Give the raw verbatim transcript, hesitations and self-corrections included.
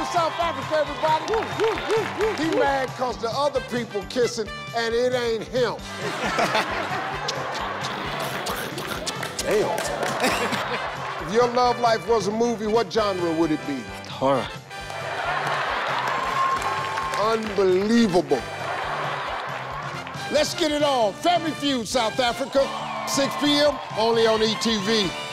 to South Africa, everybody. Woo, woo, woo, woo, he woo. Mad because the other people kissing and it ain't him. Damn. If your love life was a movie, what genre would it be? Horror. Unbelievable. Let's get it on. Family Feud, South Africa, six p m only on E T V.